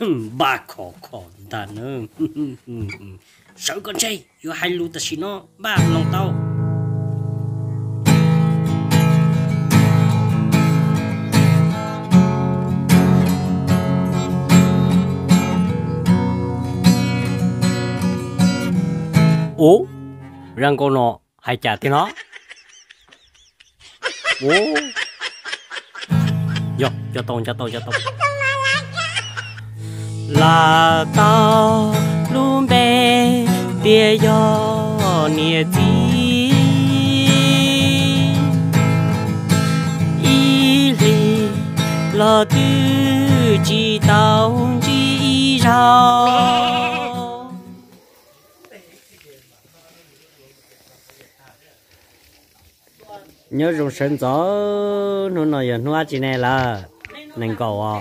ba khó khó ta nữa sợ con trai vô hai lú ta xí nó ba lòng tao ủa răng con nọ hay chả thế nó ủa vô cho tôi là tao luôn bé tia gió nia chi y li lo tư chỉ tao chỉ rau nhớ rồng sơn gió nó nói giờ nó chỉ này là nành cầu à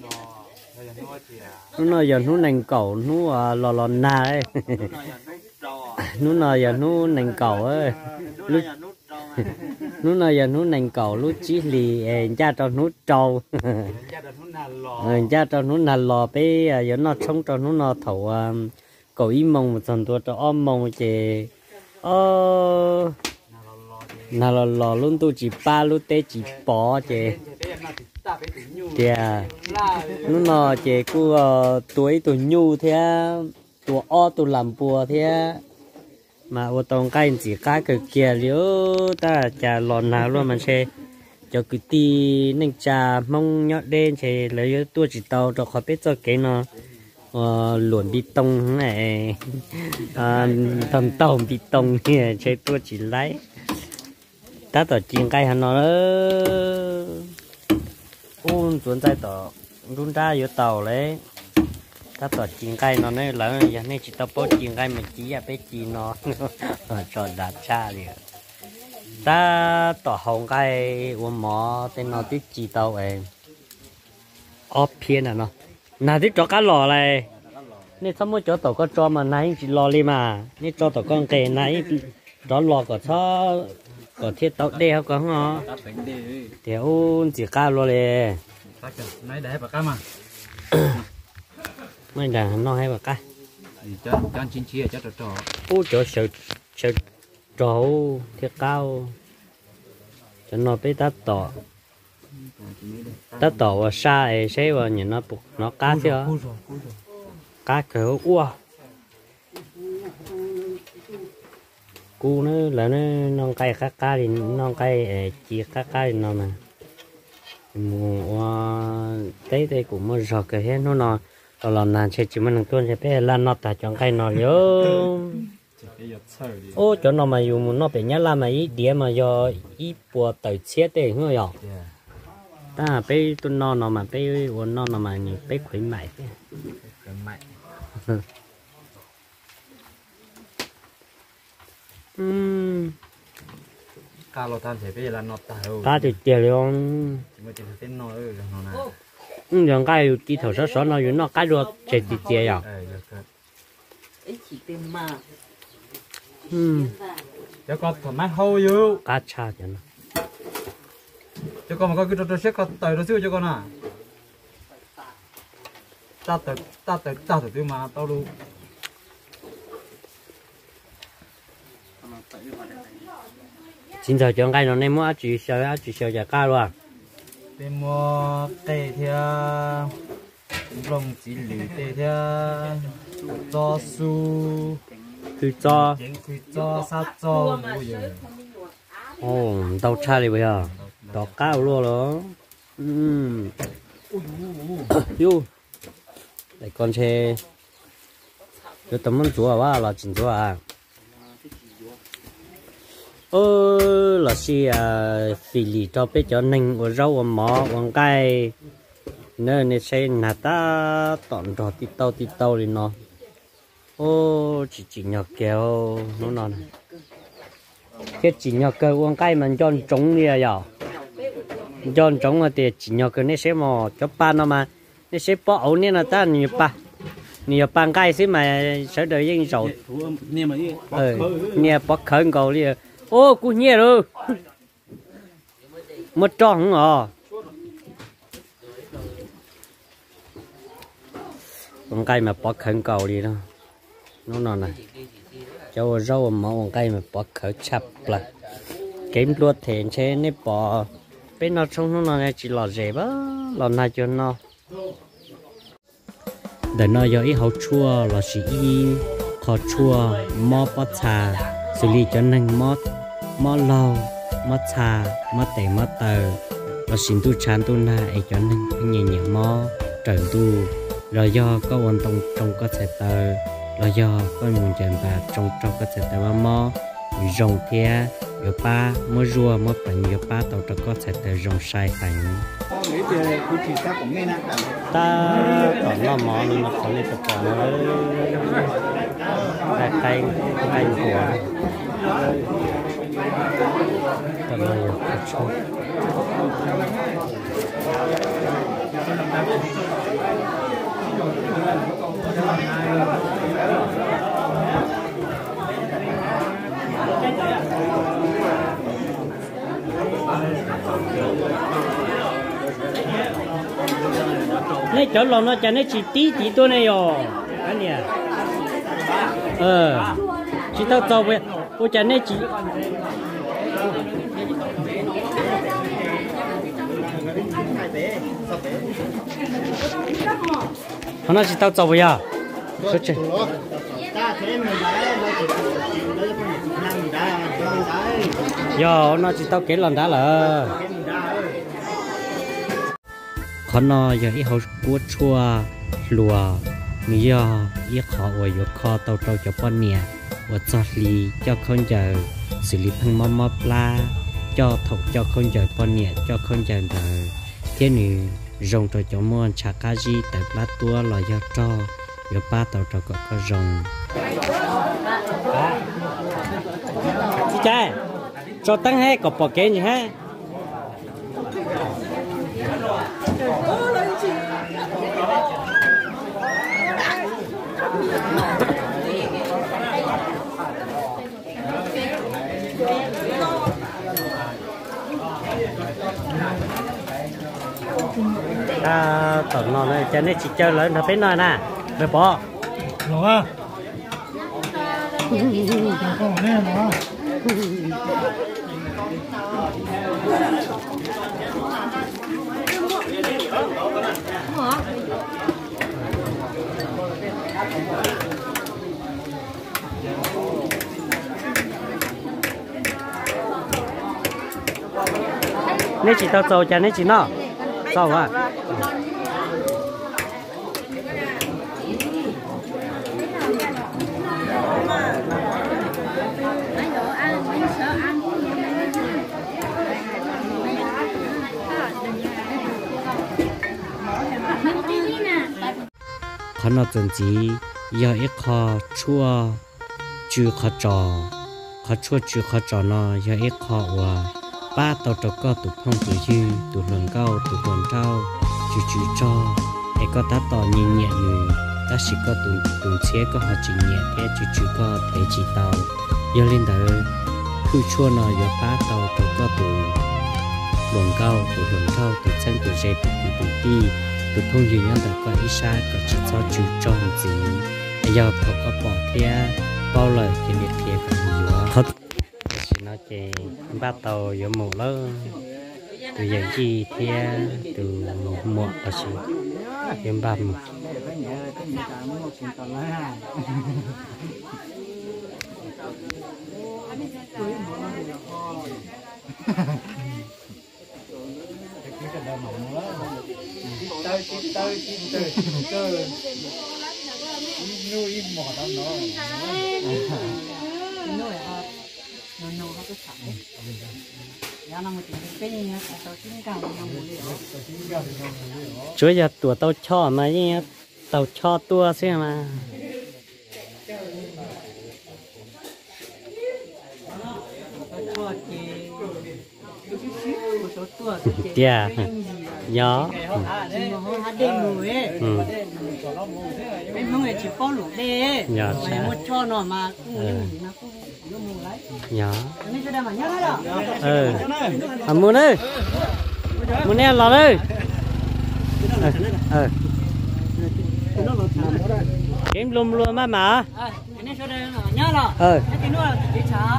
nó nói giờ nó nành cầu nó lò na ấy nó nói giờ nó nành cầu ấy nó nói giờ nó nành cầu lúc chỉ lì cha cho nó trâu cha cho nó nà lò bé giờ nó sống cho nó thầu cầu im mông một phần tua cho om mông chè nà lò luôn tôi chỉ ba lúc té chỉ bỏ chè chè nó nọ chè cu tuổi nhu thế tuổi o tuổi làm bùa thế mà ô tông cái chỉ cái kia liếu ta chả lòn nào luôn mà xe cho cứ ti nên chả mong nhọt đen chè lấy tôi chỉ tàu cho khỏi biết cho cái nó luồn bị tông này thầm tàu bị tông nè chơi tôi chỉ lấy ta tỏ chiên cây hắn nó ôn chuẩn tại tỏ run ra vô tàu lấy ta tỏ chiên cây nó này là giờ này chỉ tao bớt chiên cây mà chỉ là bé chi nó cho đạt cha liền ta tỏ hồng cây uống mỏ tên nó tiếp chi tàu em ốp phiên à nó nào tiếp cho cá lò này nên sao mới cho tàu có cho mà nãy chỉ lò đi mà nên cho tàu con kề nãy đó lò có cho có thiết tàu đeo có ngó thì ôn chỉ cá lò này nãy để bà cá mà mấy đàn nó hay bà cá cho chín chia cho trò ô chỗ sợ trâu thiết cao cho nó biết tát tỏ và xa ấy sẽ vào nhìn nó buộc nó cá chưa cá kiểu ua cu nó là nó non cây cá thì non cây chỉ cá thì nó mà tới đây cũng mới rõ cái hết nó làm nàn sẽ chỉ mình tuân sẽ bé lan nó ta chọn cây nó nhớ ô chỗ nó mà dùng nó bị nhát là mà ít đĩa mà do ít bùa tới chết đấy nghe không ta bé tuân nó mà bé uốn nó mà nhiều bé khỏe mạnh cá lo tham sẽ bé lan nó ta cá thì tiền luôn những cái đi thầu số nó nó cái được chạy đi chơi à cho con thoải mái hôi vô cá cha cho nó cho con mà có cái trò xếp con tời nó xíu cho con à ta tự tiêu mà tao luôn xin chào cho cái nó này mua chỉ sờ giá cá luôn để mua tê theo rong chỉ lì tê theo cho su cho sát cho ồ tàu cha đi bây giờ tàu cá luôn đó yêu để con xe cái tấm măng chúa à là chỉnh chúa à là xí phì lì cho bé cho nành của rau của mỏ của cây nơi này sẽ nạt ta tọn trò tít tàu đi nó chỉ nhỏ kéo nó non cái chỉ nhỏ kéo của cây mình cho trống đi à cho trống thì chỉ nhỏ kéo này sẽ mò cho ba nó mà nó sẽ bỏ ấu nên là ta nhiều ba cây xí mà sẽ đợi yên rồi nè bỏ khởi cầu đi ô cô nhẹ rồi một tròn à con cây mà bỏ khẩn cầu đi đâu nó nọ này cho rau mà con cây mà bỏ khởi chập là kiếm luôn thì chế nếp bỏ bên nó trong nó này chỉ là dễ bá là này cho nó để nó giờ ít hậu chua là chỉ ít khó chua mò bát trà xử lý cho nên mò lâu mò trà mò tẻ mò tờ là xin tu chán tu na ấy cho nên nhẹ nhẹ mò trần tu rồi do có quan tâm trong có thể tờ là do có nguồn tiền và trong có thể tờ mò rồng thea rồi ba mò rùa mò bẩn rồi ba tàu cho có thể tờ rồng sai thành ta còn lo mò nhưng mà còn đi tập còn là cây của còn là một số này chỗ lòng nó chẳng nó chỉ tí tôi này rồi anh nè chỉ tao tao vậy tôi chẳng nó chỉ nó chỉ tao tao vậy à tôi chỉ giờ nó chỉ tao kể lần đã là con nó giờ ít hậu cua chua lùa mi giờ ít khó ở giờ khó tàu tàu cho con nè và cho lì cho con giờ xử lý phăng mắm mắm la cho thọc cho con giờ con nè cho con giờ đời thế này rồng cho cho mua chả cá gì tại lá tua là giờ cho giờ ba tàu cho có rồng chị trai cho tăng hết có bỏ kế gì hết tổng nó này cho nên chỉ chơi lớn nó bên này nè về bỏ rồi à không nghe mà nên chỉ tao trâu cho nên chỉ nó sao hả con nó từng chỉ giờ ít khó chua chưa khó trò khó chua chưa khó trò nó giờ ít khó và ba tàu trâu có tụ phong tụ dư tụ lần cao tụ lần trao chú cho để có ta tỏ nhìn nhẹ người ta chỉ có tụ chế có họ chỉ nhẹ thế chú có thể chỉ tàu giờ lên tới khu chua nó giờ ba tàu trâu có tụ lần cao tụ lần trao tụ chân tụ dây tụ đi tụ phong dư nhân tại có ít xa có chỉ cho chú cho gì giờ thầu có bỏ thế bao lời thì liệt thiệt cả thật nó chỉ ba tàu giữa một lớp từ giờ chi theo từ một là gì em ba một nuôi mỏ đó chúa giờ tụi tao cho mà nhé tao cho tua xem mà dạ gió người chỉ có lũ đê một cho nó mà nhỏ muốn đi muốn em lò đi nó lột thẳng kiếm lùm luôn mà cái này số đây là nhá là cái tí nữa là tí chả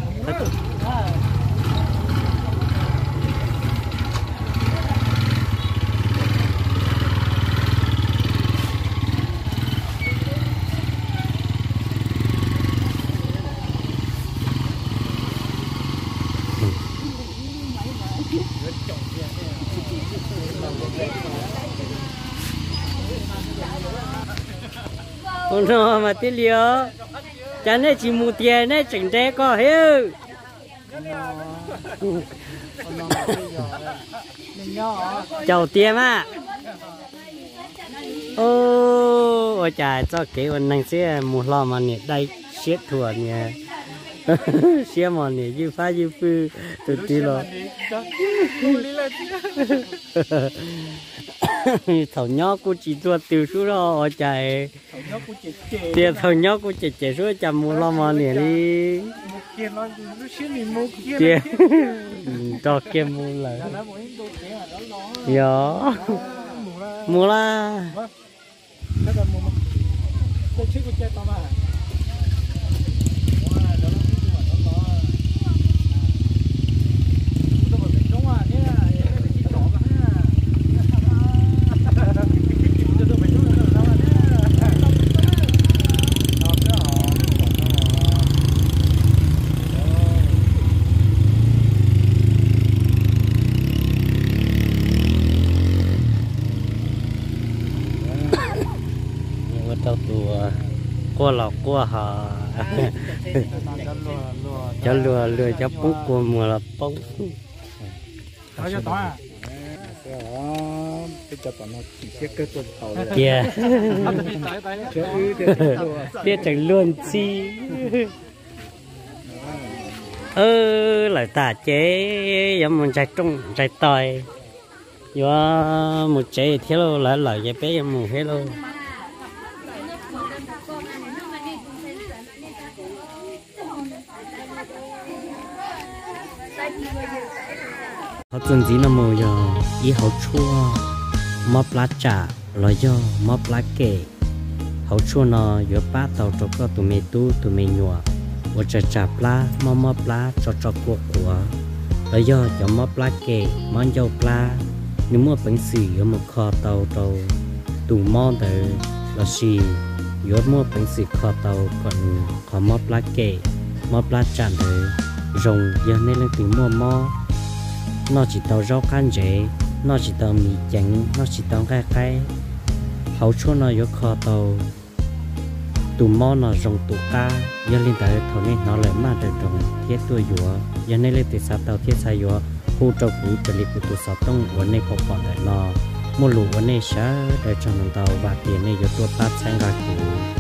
con nó mà tiếc liêu cha này chỉ mua tiền này chỉnh thế có hiểu chầu tiền à ôi trời cho cái con năng sẽ mua lo mà nè đây xếp thua nè xếp mà nè như phá như phư từ từ rồi thầu nhóc của chị tua tiêu số đó chạy tiền thầu nhóc của chị chạy số chầm mua lo mà nè đi tiền cho kia mua lại giờ mua la tao tùa qua lọc qua hà cho lừa cho bút của mùa là bông kia kia chẳng luôn chi lại tả chế giống một trái trung trái tỏi do một trái thế luôn lại cái bé một hết luôn họ chuẩn gì nó mồi giờ ý họ chua móp lá trà rồi do móp lá kề họ chua nó giữa ba tàu cho có tụi mày tu tụi mày nhua và chả chả lá móp lá cho của rồi do cho móp lá kề món dâu lá nếu mà bánh xì ở một kho tàu tụ món từ là xì giữa mua bánh xì kho tàu còn có móp lá kề móp lá trà từ rồng giờ nên lên tìm mua mò nó chỉ tàu rau can dễ nó chỉ tàu mì chén nó chỉ tàu cái hậu chua nó có kho tàu tụ mò nó rồng tụ ca giờ lên tới thầu nên nó lại mà được trồng thiết tuổi dừa giờ nên lên từ xa tàu thiết xa dừa khu trâu cũ trở lại của tụ sáu tông vấn này có còn lại nó mua lúa vấn này sẽ để cho nó tàu và tiền này có tụ tát sang gà cũ